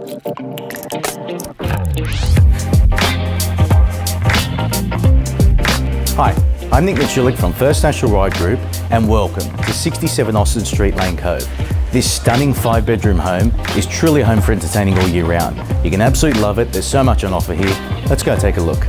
Hi, I'm Nick Michulik from First National Ride Group and welcome to 67 Austin Street, Lane Cove. This stunning 5-bedroom home is truly a home for entertaining all year round. You can absolutely love it, there's so much on offer here. Let's go take a look.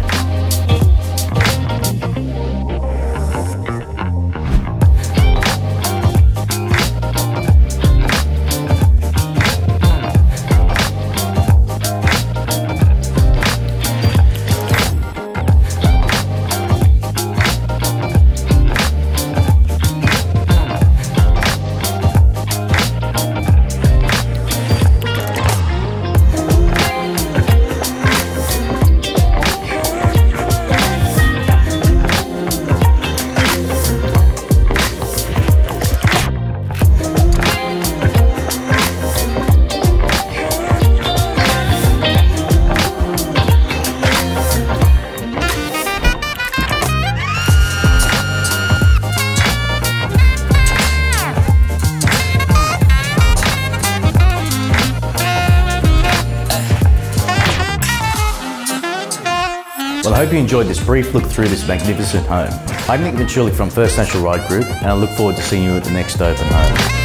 Well, I hope you enjoyed this brief look through this magnificent home. I'm Nick Michulik from First National Ride Group and I look forward to seeing you at the next open home.